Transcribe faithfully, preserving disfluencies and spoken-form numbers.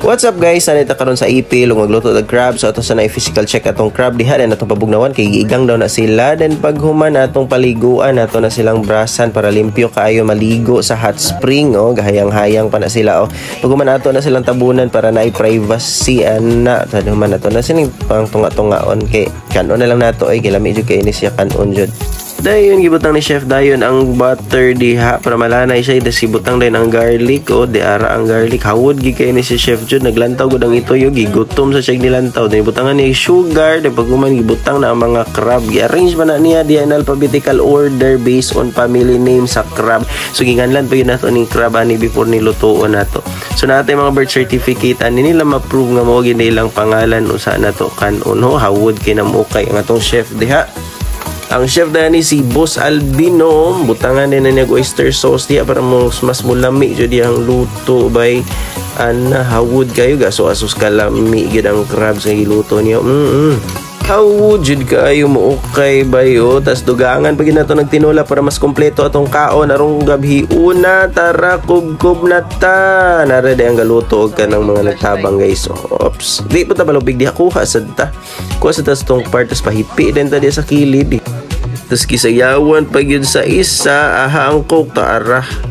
What's up guys? Sanita karon sa ipil ug magluto og crab. So ato sa na physical check atong crab diha na atong pabugnawan kay giigang daw na sila, then paghuman atong paliguan ato na silang brasan para limpyo kaayo maligo sa hot spring oh, gahayang-hayang pa na sila oh. Paghuman ato na silang tabunan para naay privacy ana. Paghuman ato na sining pang tunga-tungaon kay kanon na lang nato ay gilami jud kay ini siya kanon jud. Dayon gibutang ni Chef Dayon ang butter diha para malanay siya, das gibutang din ang garlic o oh, di ara ang garlic hawod gi kay ni si Chef Jud naglantaw gud ang itoyo gigutom sa siya nilantaw, then ibutangan niya sugar, then paghuman gibutang na ang mga crab, gi-arrange man na niya diha in alphabetical order based on family name sa crab. So ginganlan pa yun nato ning crab ani before nilutoon nato. So nato mga birth certificate ani nila ma-prove nga mo gid ilang pangalan usa nato kanon ho hawod kay namukay ang atong chef diha. Ang chef dani si Boss Albino, butangan din na niya oyster sauce diya para mas, mas mulami jud ang luto bay ana hawod kayo gaso asus kalami gid ang crab sa giluto niya. Mm, -mm. Hawod jud kayo mo okay bayo, tas dugangan pag nato nagtinola para mas kompleto atong kaon arong gabhi una tara kub-kub na ta nara di ang galuto og kanang mga nagtabang guys. Oops, di po ta balubig di kuha sad ta kuha sa tas tong part tas pahipi din ta di sa kilid. Tas kisayawan pag yun sa isa aha ang coke ta ara